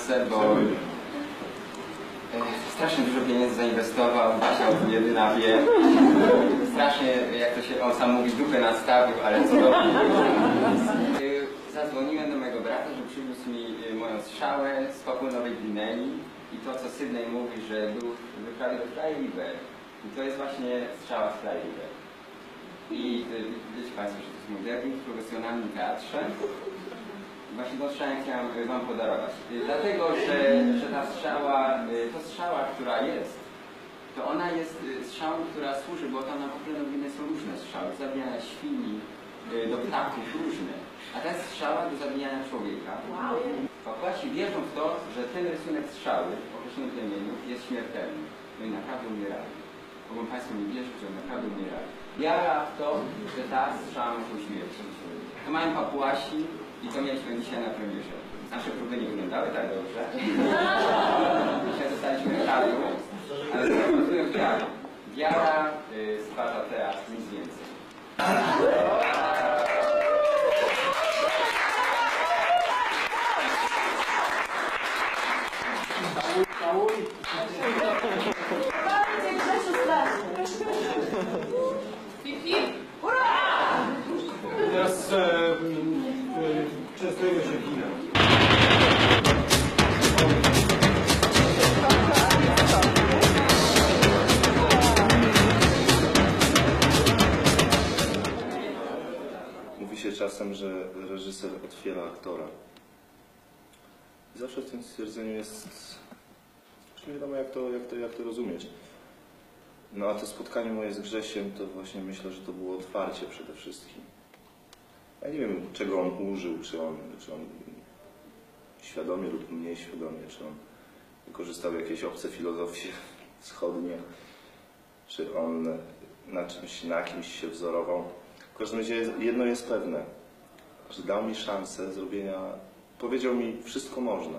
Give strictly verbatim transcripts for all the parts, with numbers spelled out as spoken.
finanse, bo strasznie dużo pieniędzy zainwestował, Basia o tym jedyna wie. Strasznie, jak to się on sam mówi, dupę nastawił, ale co robi? Zadzwoniłem do mojego brata, że przywiózł mi moją strzałę z Papui Nowej Gwinei i to, co Sydney mówi, że był w wyprawie do Fly River. I to jest właśnie strzała z Fly River. I wiecie Państwo, że to jest mój debiut w profesjonalnym teatrze. Właśnie tą strzałę chciałem Wam podarować. Dlatego, że, że ta strzała, to strzała, która jest, to ona jest strzałą, która służy, bo tam na Papui Nowej Gwinei są różne strzały, zabijania świni, do ptaków, różne. A ta jest strzała do zabijania człowieka. Papuasi wierzą w to, że ten rysunek strzały w określonym plemieniu jest śmiertelny. No i naprawdę umierali. Mogą Państwo mi wierzyć, że naprawdę umierali. Wiara w to, że ta strzała może uśmiercić. To mają Papuasi i to mieliśmy dzisiaj na premierze. Nasze próby nie wyglądały tak dobrze. Dzisiaj zostaliśmy kradu, ale pokazują wiarę. Wiara y, stwarza teatr, nic więcej. Teraz e, e, częstujemy się winem. Mówi się czasem, że reżyser otwiera aktora. I zawsze w tym stwierdzeniu jest... nie wiadomo, jak to, jak to, jak to rozumieć. No a to spotkanie moje z Grzesiem, to właśnie myślę, że to było otwarcie przede wszystkim. Ja nie wiem, czego on użył, czy on, czy on świadomie lub mniej świadomie, czy on wykorzystał jakieś obce filozofie wschodnie, czy on na czymś, na kimś się wzorował. W każdym razie jedno jest pewne, że dał mi szansę zrobienia, powiedział mi, wszystko można.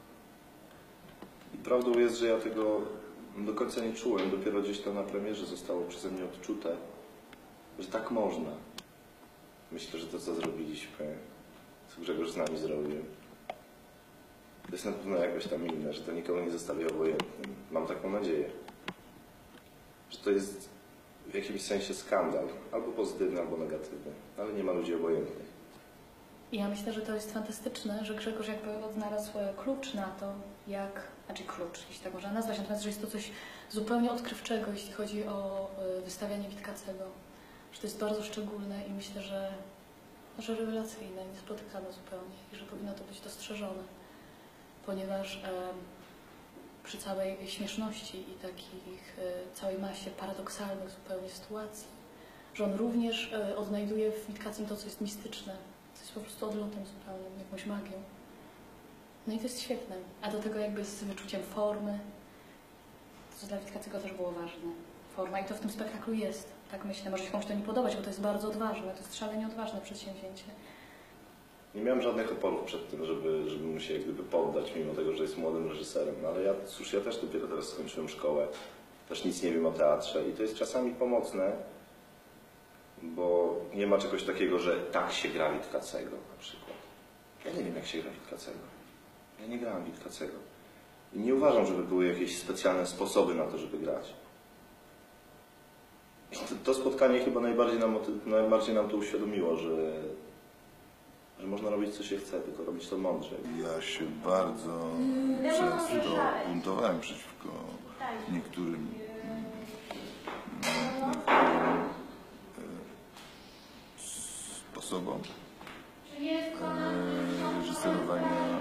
I prawdą jest, że ja tego do końca nie czułem, dopiero gdzieś to na premierze zostało przeze mnie odczute, że tak można. Myślę, że to, co zrobiliśmy, co Grzegorz z nami zrobił, to jest na pewno jakoś tam inne, że to nikogo nie zostawi obojętnym. Mam taką nadzieję, że to jest w jakimś sensie skandal, albo pozytywny, albo negatywny, ale nie ma ludzi obojętnych. Ja myślę, że to jest fantastyczne, że Grzegorz jakby odnalazł klucz na to, jak, znaczy klucz, jeśli tak można nazwać, natomiast, że jest to coś zupełnie odkrywczego, jeśli chodzi o wystawianie Witkacego, że to jest bardzo szczególne i myślę, że, że rewelacyjne, niespotykane zupełnie i że powinno to być dostrzeżone, ponieważ e, przy całej śmieszności i takich, e, całej masie paradoksalnych zupełnie sytuacji, że on również e, odnajduje w Witkacym to, co jest mistyczne, co jest po prostu odlotem zupełnym, jakąś magią. No i to jest świetne. A do tego jakby z wyczuciem formy, co dla Witkacego też było ważne. Forma i to w tym spektaklu jest. Tak myślę, może się komuś to nie podobać, bo to jest bardzo odważne, to jest szalenie odważne przedsięwzięcie. Nie miałem żadnych oporów przed tym, żeby, żeby mu się jak gdyby poddać, mimo tego, że jest młodym reżyserem. No ale ja, cóż, ja też dopiero teraz skończyłem szkołę, też nic nie wiem o teatrze i to jest czasami pomocne, bo nie ma czegoś takiego, że tak się gra Witkacego na przykład. Ja nie wiem, jak się gra Witkacego. Ja nie grałem Witkacego. I nie uważam, żeby były jakieś specjalne sposoby na to, żeby grać. I to, to spotkanie chyba najbardziej nam, najbardziej nam to uświadomiło, że, że można robić, co się chce, tylko robić to mądrze. Ja się bardzo często buntowałem przeciwko niektórym, niektórym sposobom reżyserowania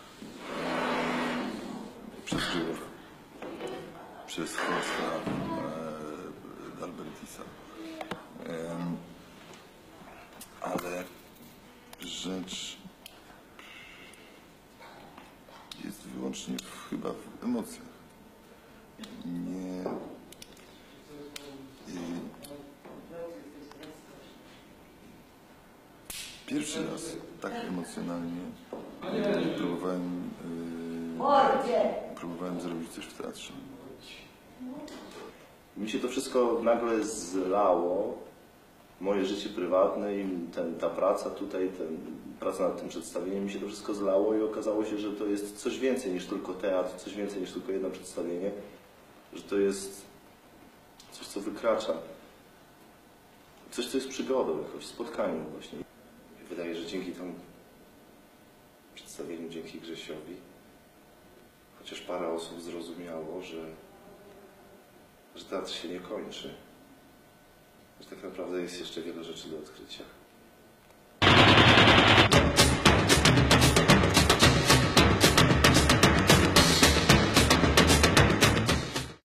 przez Żydów, przez Horsta Albertisa. Ale rzecz jest wyłącznie w, chyba w emocjach. Nie... Pierwszy raz tak emocjonalnie próbowałem, yy, próbowałem zrobić coś w teatrze. Mi się to wszystko nagle zlało, moje życie prywatne i ten, ta praca tutaj, ten praca nad tym przedstawieniem mi się to wszystko zlało i okazało się, że to jest coś więcej niż tylko teatr, coś więcej niż tylko jedno przedstawienie, że to jest coś, co wykracza, coś, co jest przygodą, jakoś spotkaniem właśnie. I wydaje, że dzięki temu przedstawieniu, dzięki Grzesiowi, chociaż parę osób zrozumiało, że, że teatr się nie kończy, że tak naprawdę jest jeszcze wiele rzeczy do odkrycia.